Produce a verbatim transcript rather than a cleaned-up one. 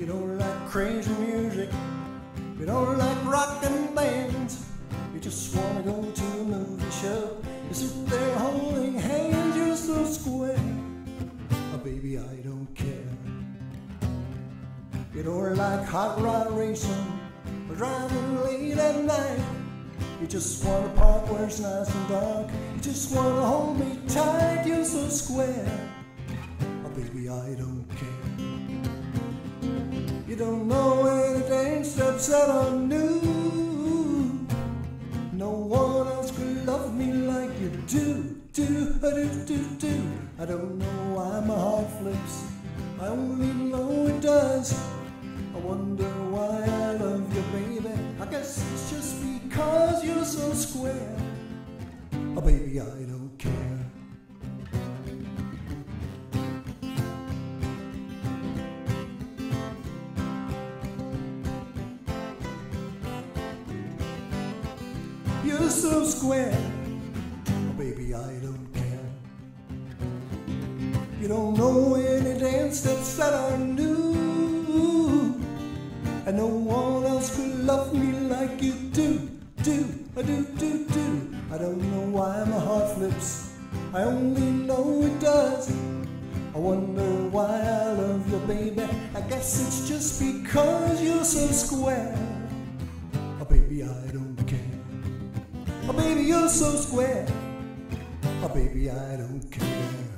You don't like crazy music, you don't like rockin' bands. You just wanna go to a movie show. You sit there holding hands, you're so square. Oh, baby, I don't care. You don't like hot rod racing or driving late at night. You just wanna park where it's nice and dark. You just wanna hold me tight, you're so square. Oh, baby, I don't care. You don't know any dance steps that are new. No one else could love me like you do, do, do, do, do. I don't know why my heart flips, I only know it does. I wonder why I love you, baby. I guess it's just because you're so square. Oh, baby, I don't care. You're so square. Oh, baby, I don't care. You don't know any dance steps that are new, and no one else could love me like you do, do, I do, do, do. I don't know why my heart flips, I only know it does. I wonder why I love you, baby. I guess it's just because you're so square. Oh, baby, I don't care. Oh, baby, you're so square. Oh, baby, I don't care.